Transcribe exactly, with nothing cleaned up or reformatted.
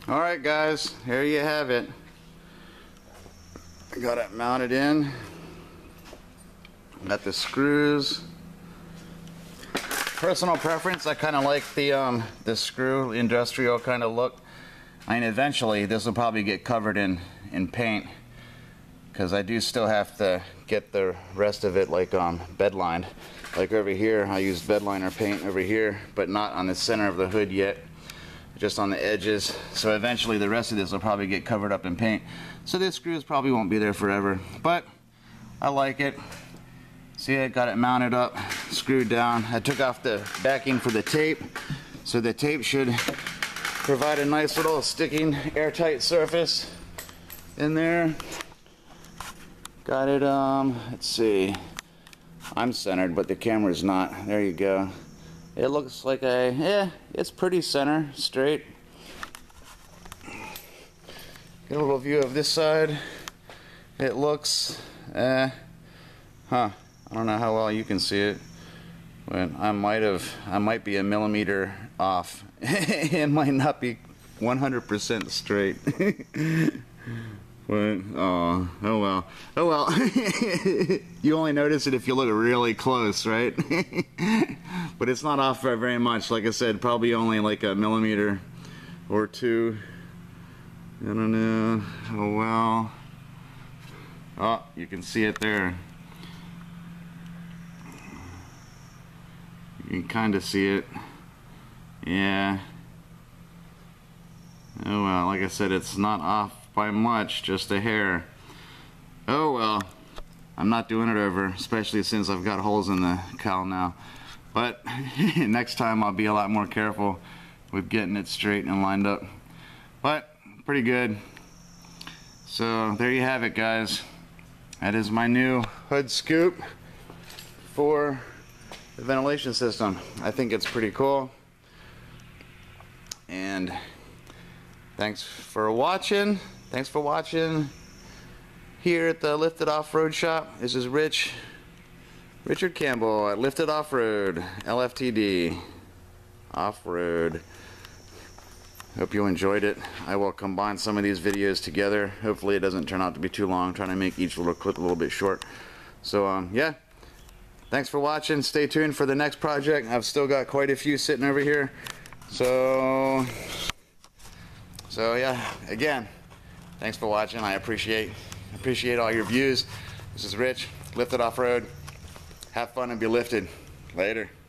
Alright guys, here you have it. I got it mounted in. Got the screws. Personal preference, I kind of like the um, the screw industrial kind of look. I mean, eventually this will probably get covered in in paint, because I do still have to get the rest of it like um, bed lined. Like over here, I used bed liner paint over here, but not on the center of the hood yet, just on the edges. So eventually the rest of this will probably get covered up in paint. So these screws probably won't be there forever, but I like it. See, I got it mounted up, screwed down. I took off the backing for the tape, so the tape should provide a nice little sticking airtight surface in there. Got it, um, let's see. I'm centered, but the camera's not. There you go. It looks like a, yeah, it's pretty center, straight. Get a little view of this side. It looks, eh, huh. I don't know how well you can see it, but I might have, I might be a millimeter off. It might not be one hundred percent straight. But, oh, oh well. Oh well. You only notice it if you look really close, right? But it's not off very much. Like I said, probably only like a millimeter or two. I don't know. Oh well. Oh, you can see it there. You can kind of see it. Yeah. Oh well, like I said, it's not off by much, just a hair. Oh well. I'm not doing it over, especially since I've got holes in the cowl now. But next time I'll be a lot more careful with getting it straight and lined up. But pretty good. So there you have it, guys. That is my new hood scoop for the ventilation system. I think it's pretty cool. And thanks for watching. Thanks for watching here at the Lifted Off-Road Shop. This is Rich, Richard Campbell at Lifted Off-Road, L F T D, Off-Road. Hope you enjoyed it. I will combine some of these videos together. Hopefully it doesn't turn out to be too long. I'm trying to make each little clip a little bit short. So um, yeah. Thanks for watching. Stay tuned for the next project. I've still got quite a few sitting over here. So, so yeah, again, thanks for watching. I appreciate, appreciate all your views. This is Rich, Lifted Off-Road. Have fun and be lifted. Later.